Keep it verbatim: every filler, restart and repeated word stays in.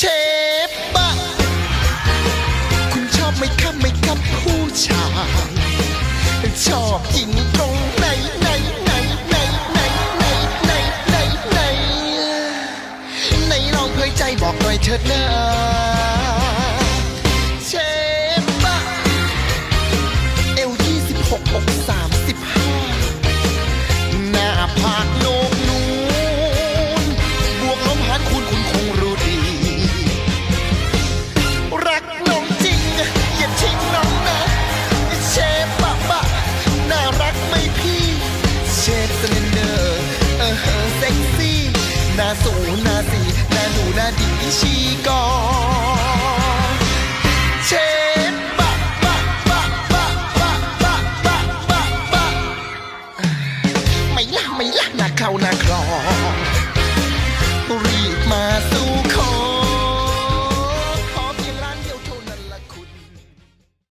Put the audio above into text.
เชฟบะคุณชอบไหมครับไหมครับผู้ชายชอบยิงตรงไหนไหนไหนไหนไหนไหนไหนไหนไหนไหนลองเผยใจบอกหน่อยเถิดนะเชฟบะเอวยี่สิบหกอกสามสิบห้าหน้าผากโหนกนูนบวกลบหารคูณคุณคงรู้ดีรักน้องจริงอย่าทิ้งน้องนะเชฟบะบะน่ารักไหมพี่เชฟสเลนเดอร์เออเซ็กซี่หน้าสูหน้าสีหน้าหนูหน้าดีชีกอ